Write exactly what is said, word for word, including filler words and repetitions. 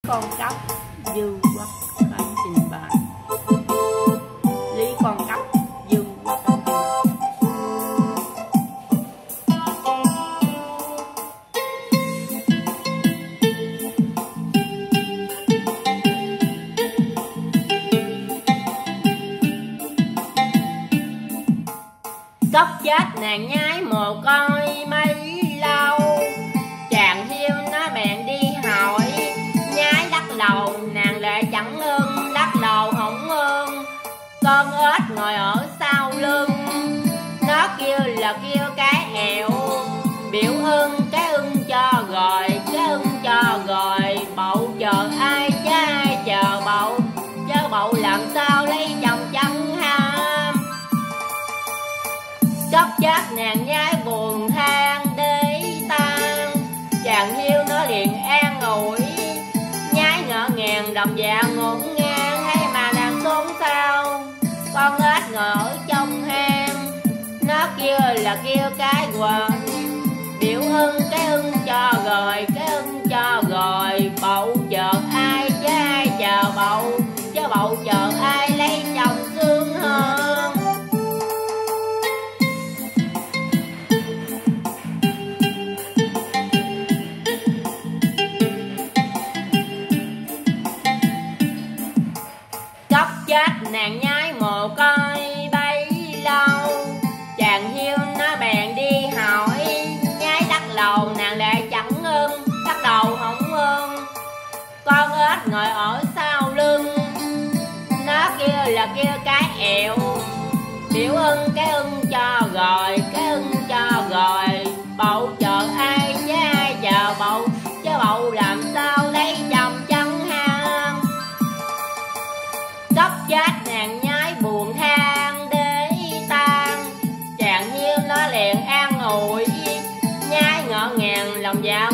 Con cóc dư quắc phải trình bày. Lý con cóc dư quắc cóc chết nàng nhái mồ côi mấy lâu, chàng hiu nó bèn đi hỏi nhái đắc đầu, nàng lệ chẳng ưng đắc đầu hổng ưng. Con ếch ngồi ở sau lưng, nó kêu là kêu cái ẹo, biểu ưng cái ưng cho rồi, cái ưng cho rồi. Bậu chờ ai chứ ai chờ bậu, chứ bậu làm sao lấy chồng chẳng ham. Cóc chết nàng nhái buồn than để tan, chàng hiu nó liền an ủi nhái ngỡ ngàng đồng dạ ngổn ngang, hay mà nàng xôn xao. Con ếch ngồi ở trong hang, nó kêu là kêu cái quần, biểu ưng cái ưng cho rồi, cái ưng cho rồi. Bậu chờ ai chứ ai chờ bậu, chứ bậu chờ ai lấy chồng sướng hơn. Cóc chết nàng nhái mồ côi bấy lâu, chàng hiu nó bèn đi hỏi nhái đắc lầu, nàng lại chẳng ưng đắc đầu hổng ưng. Con ếch ngồi ở sau lưng, nó kêu là kêu cái ẹo, biểu ưng cái ưng cho rồi, cái ưng cho rồi. Bậu chờ ai chứ ai chờ bậu, chứ bậu làm sao lấy chồng chẳng ham. Cóc chết nàng nhái buồn than để tan, chàng hiu nó liền an ủi nhái ngỡ ngàng lòng dạ